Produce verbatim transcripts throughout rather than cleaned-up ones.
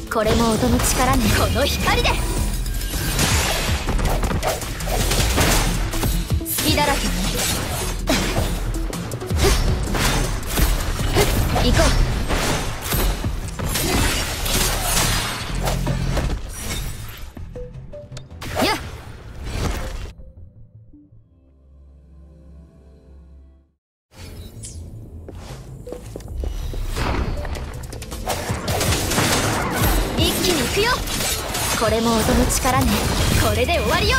これも音の力ね。この光で隙だらけね。行こう。やっ一気に行くよ。これも音の力ね。これで終わりよ。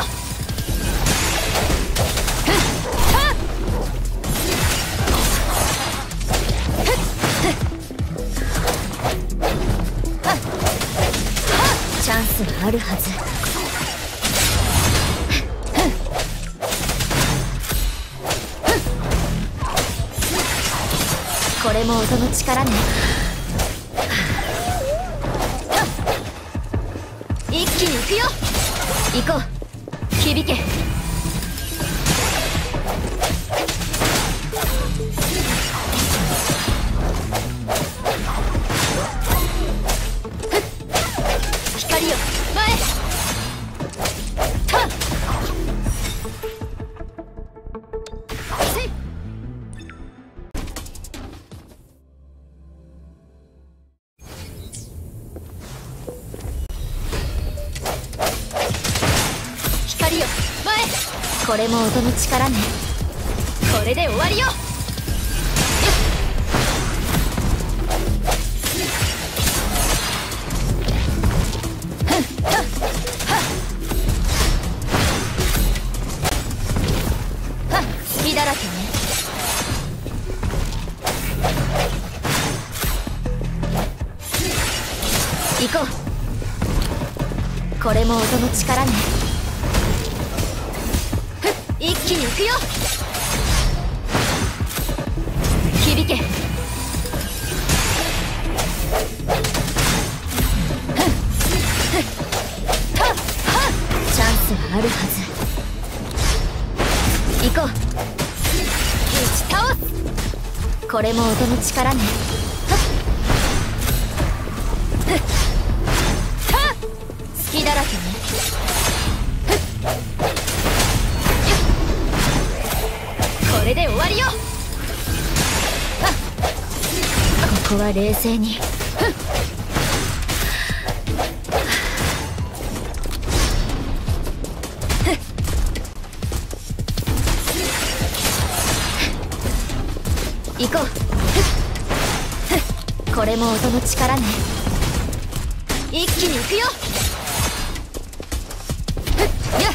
チャンスはあるはず。これも音の力ね。一気に行くよ。行こう。響け。光よ前。はっせい。光よ前。これも音の力ね。これで終わりよ。隙だらけね。行こう。これも音の力ね。一気に行くよ。響け。チャンスはあるはず。行こう。打ち倒す。これも音の力ね。隙だらけね。これで終わりよ。ここは冷静に。行こう。これも音の力ね。一気に行くよ。やっ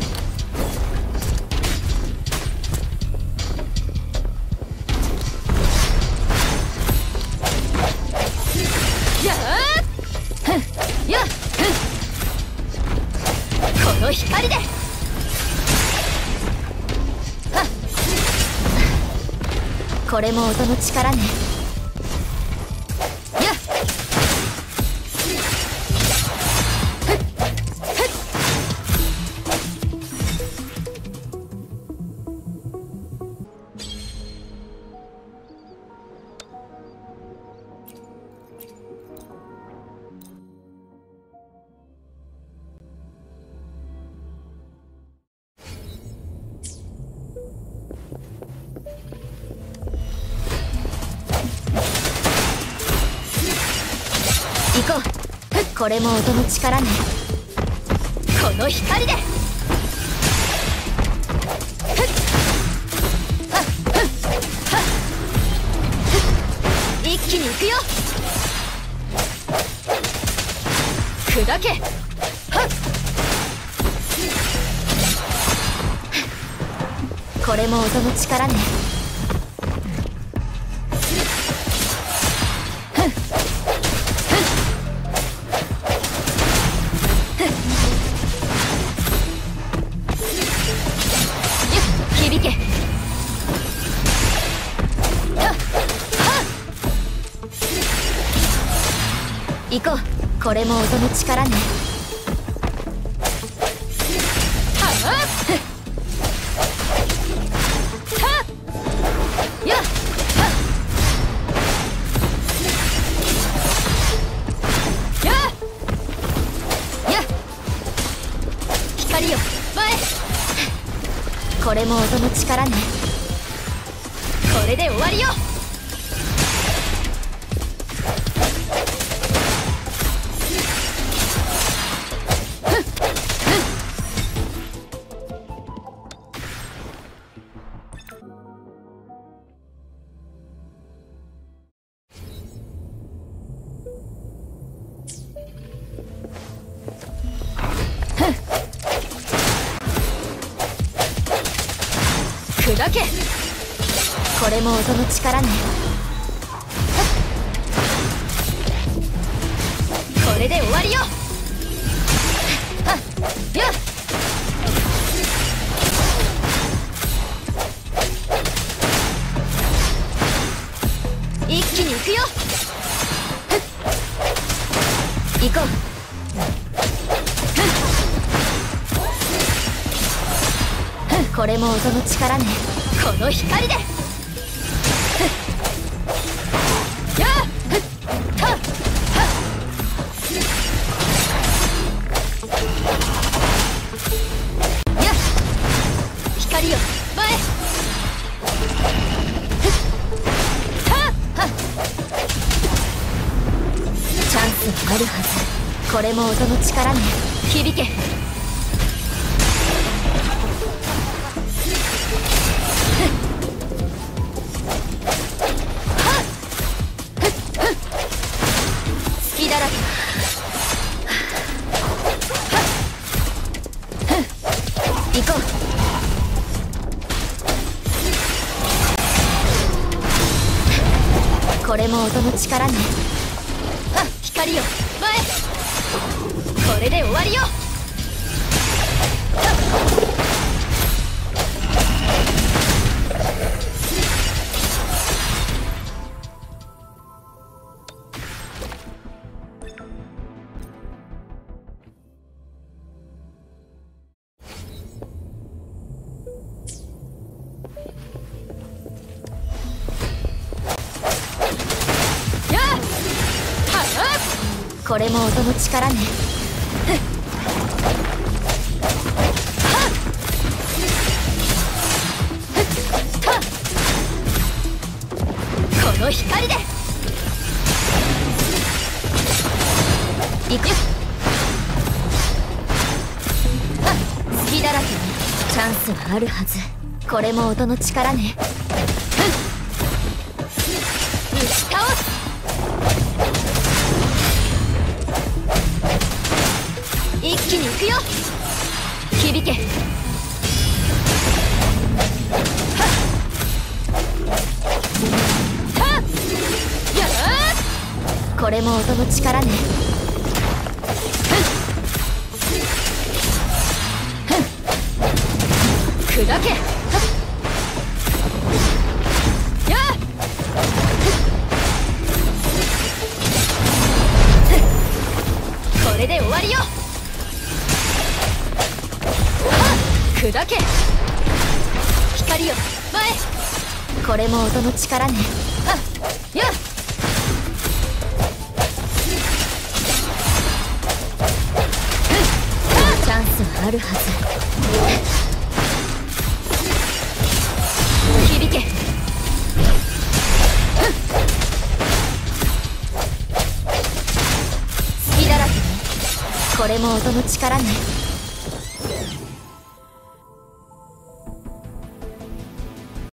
やっやっこの光で。これも音の力ね。やっ行こう。これも音の力ね。この光で。一気に行くよ。砕け。これも音の力ね。響け。行こう。これも音の力ね。やっやっこれも音の力ね。これで終わりよ。砕け。これも音の力ね。これで終わりよ。はっよっ。一気に行くよ。行こう。これも音の力ね。この光で。やっはっはっ。やっ光よ前。はっはっ。チャンスがあるはず。これも音の力ね。響け。だらけ。行こう。これも音の力ね。あ、光よ前。これで終わりよ。これも音の力ね。この光で行くよ。隙だらけにチャンスはあるはず。これも音の力ね。打ち倒す。一気に行くよ。響け。はっはっ。やー。これも音の力ね。砕け。やー。これで終わりよ。砕け。光よ前。これも音の力ね。はっやっ。チャンスはあるはず。響け。隙だらけにこれも音の力ね。